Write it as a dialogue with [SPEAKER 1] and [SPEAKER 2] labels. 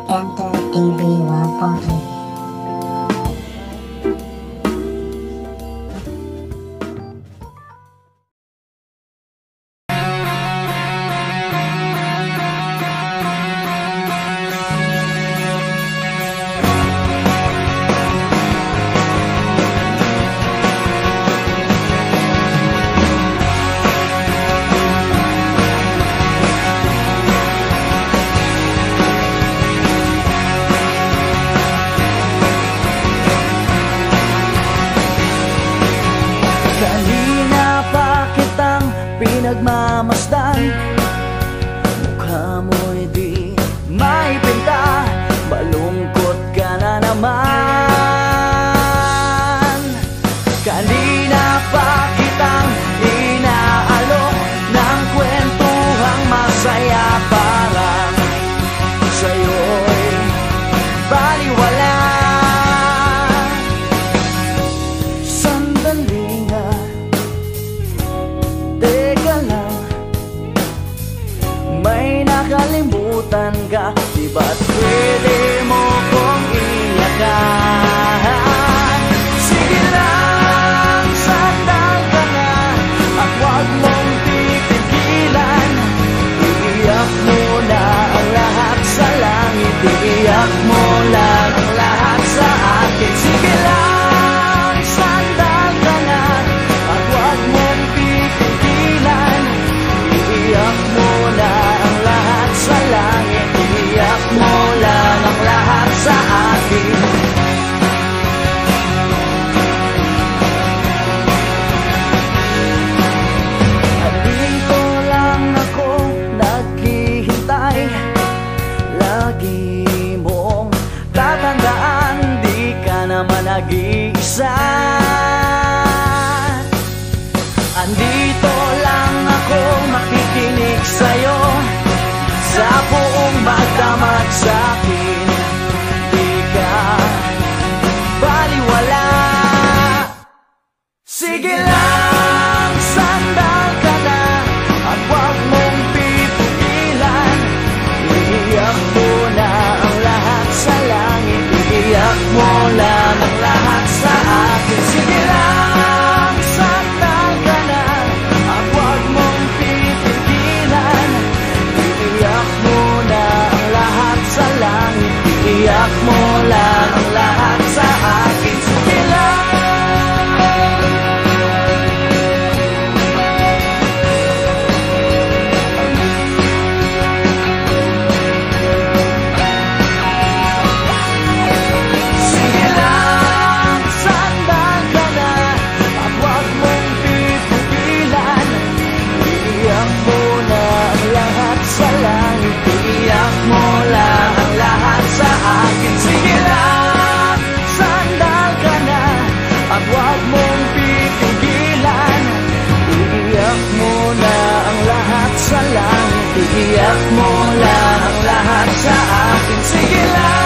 [SPEAKER 1] Enter TV 1.0.
[SPEAKER 2] Pinagmamasdan, mukha mo'y di maipinta, malungkot ka na naman. Kanina pa kitang inaalok ng kwentuhang masaya, parang sa'yo'y baliwala. Sandali nga, teka lang, may nakalimutan ka, di ba't pwede mo kong iyakan? Sige lang, sandal ka na, at huwag mong pipigilan. Iiyak mo na ang lahat sa langit, iiyak mo lang ang lahat sa akin. Sige lang, sandal ka na, at huwag mong pipigilan. Iiyak mo na ang lahat sa langit, iiyak mo lang ang lahat sa akin. At dito lang ako naghihintay, lagi mong tatandaan, di ka naman nag-iisa. Andito lang ako makikinig sa'yo, sa buong magdamag sa'kin, di ka baliwala. Sige lang, sandal ka na, at huwag mong pipigilan. Iiyak mo na ang lahat sa langit, iiyak mo lang ang lahat sa akin. Sige lang, sandal ka na, at huwag mong pipigilan. Iiyak mo na ang lahat sa langit, iiyak mo lang ang lahat sa akin. Sige lang. Sige lang, sandal ka na, at huwag mong pipigilan. Iiyak mo na ang lahat sa langit, iiyak mo lang ang lahat sa akin. Sige lang, sandal ka na, at huwag mong pipigilan. Iiyak mo na ang lahat sa langit, iiyak mo lang ang lahat sa akin. Sige lang.